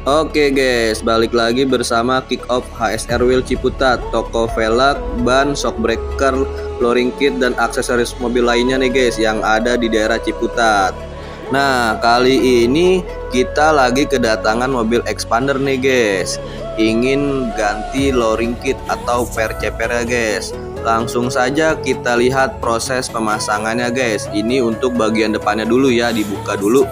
Oke guys, balik lagi bersama Kick Off HSR Wheel Ciputat, toko velg, ban, shockbreaker, flooring kit, dan aksesoris mobil lainnya nih guys yang ada di daerah Ciputat. Nah, kali ini kita lagi kedatangan mobil expander nih guys. Ingin ganti flooring kit atau per-ceper ya guys. Langsung saja kita lihat proses pemasangannya guys. Ini untuk bagian depannya dulu ya, dibuka dulu.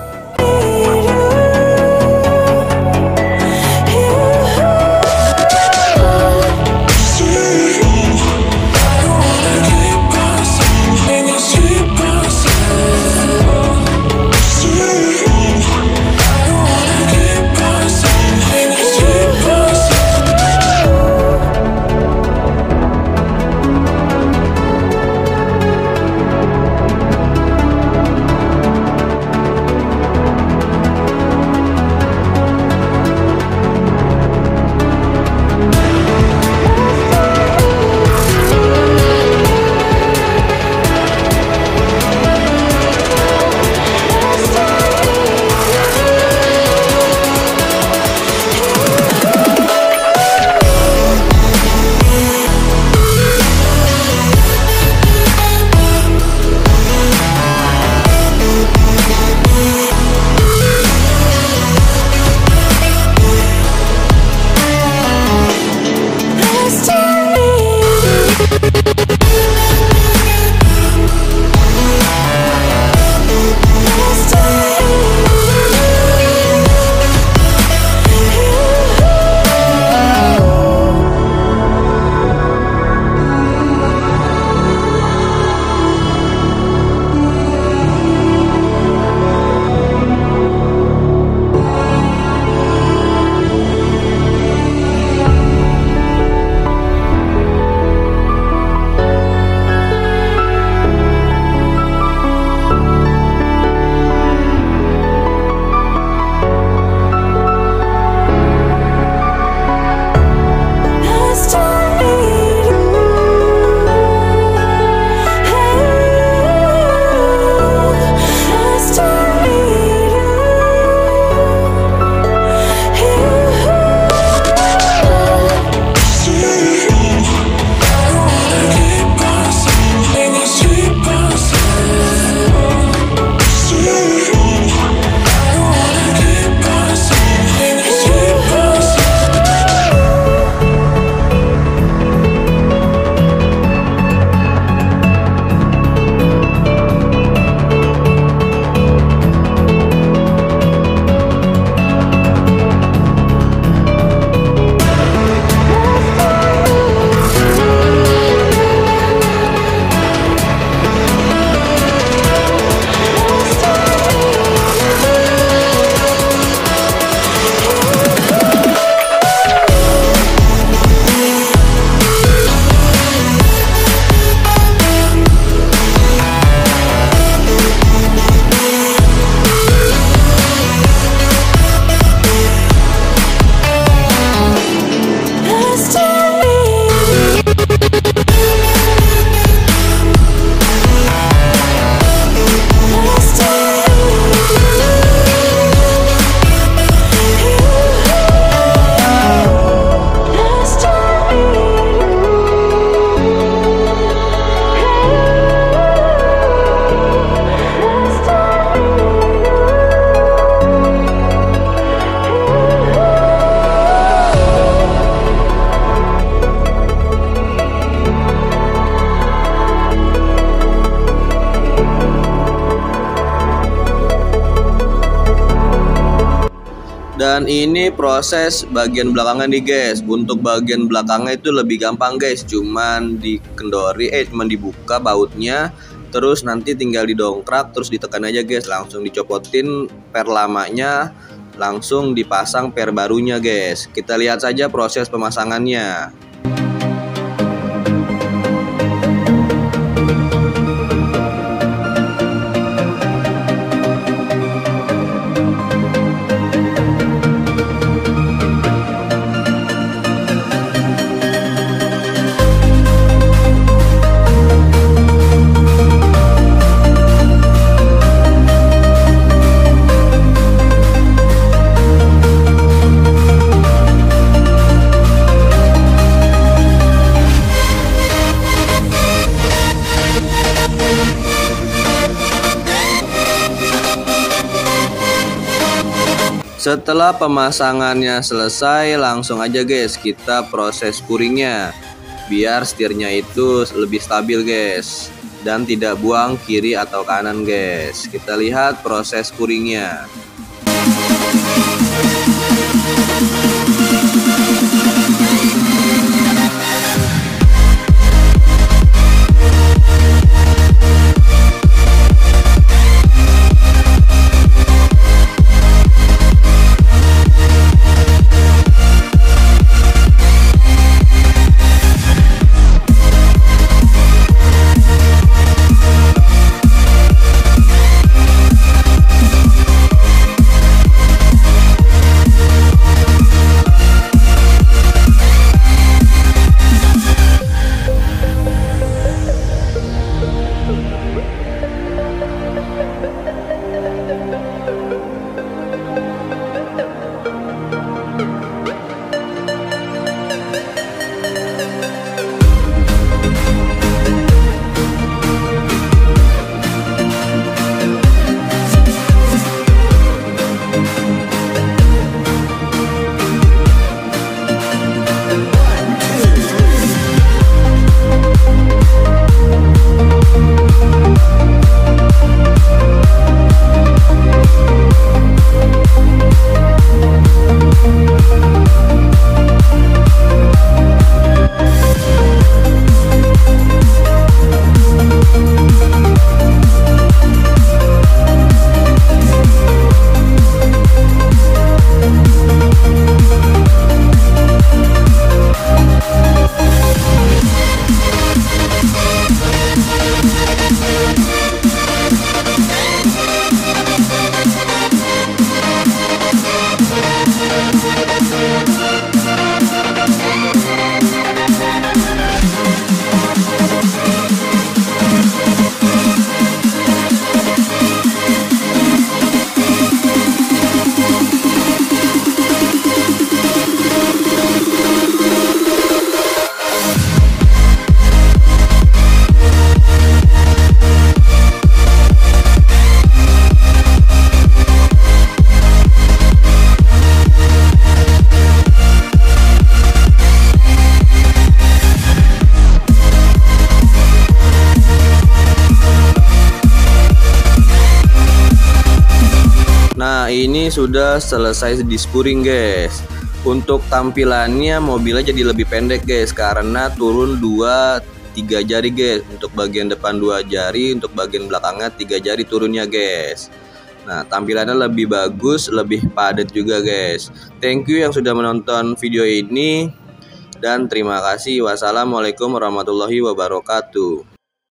Dan ini proses bagian belakangnya nih guys. Untuk bagian belakangnya itu lebih gampang guys, cuman cuman dibuka bautnya, terus nanti tinggal didongkrak, terus ditekan aja guys, langsung dicopotin per lamanya, langsung dipasang per barunya guys. Kita lihat saja proses pemasangannya. Setelah pemasangannya selesai, langsung aja guys kita proses puringnya biar setirnya itu lebih stabil guys dan tidak buang kiri atau kanan guys. Kita lihat proses puringnya. Nah, ini sudah selesai dispuring guys. Untuk tampilannya mobilnya jadi lebih pendek guys karena turun 2-3 jari guys. Untuk bagian depan 2 jari, untuk bagian belakangnya 3 jari turunnya guys. Nah, tampilannya lebih bagus, lebih padat juga guys. Thank you yang sudah menonton video ini dan terima kasih. Wassalamualaikum warahmatullahi wabarakatuh.